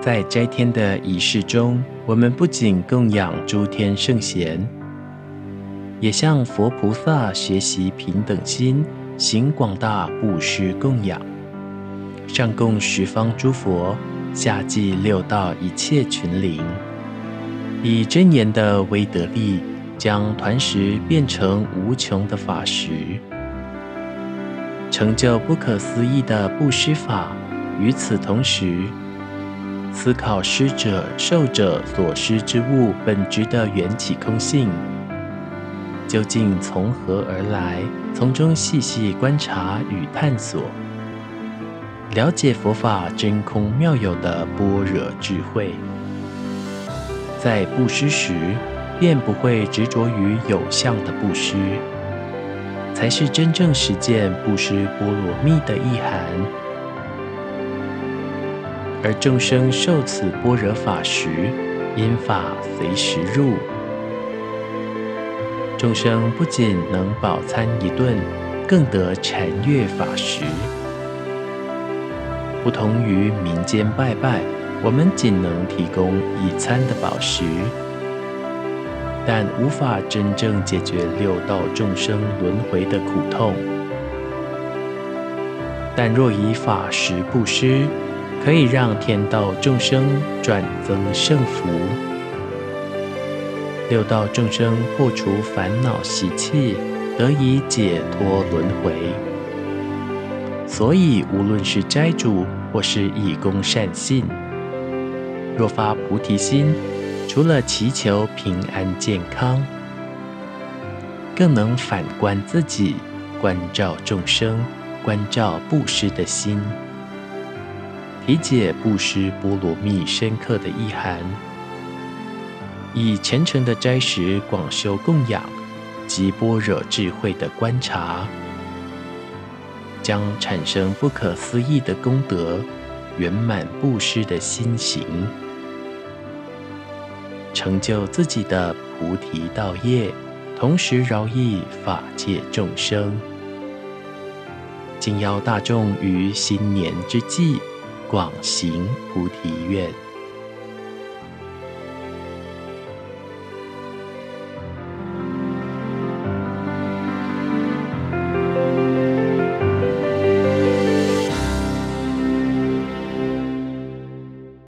在斋天的仪式中，我们不仅供养诸天圣贤，也向佛菩萨学习平等心，行广大布施供养，上供十方诸佛，下济六道一切群灵，以真言的威德力，将团食变成无穷的法食，成就不可思议的布施法。与此同时，思考施者、受者所施之物本质的缘起空性，究竟从何而来？从中细细观察与探索，了解佛法真空妙有的般若智慧。在布施时，便不会执着于有相的布施，才是真正实践布施波罗蜜的意涵。而众生受此般若法时，因法随时入。众生不仅能饱餐一顿，更得禅悦法食。不同于民间拜拜，我们仅能提供一餐的饱食，但无法真正解决六道众生轮回的苦痛。但若以法食布施，可以让天道众生转增圣福，六道众生破除烦恼习气，得以解脱轮回。所以无论是斋主或是义工善信，若发菩提心，除了祈求平安健康，更能反观自己，关照众生，关照布施的心，理解布施波罗蜜深刻的意涵，以虔诚的斋食广修供养及般若智慧的观察，将产生不可思议的功德，圆满布施的心行，成就自己的菩提道业，同时饶益法界众生。敬邀大众于新年之际，广行菩提愿。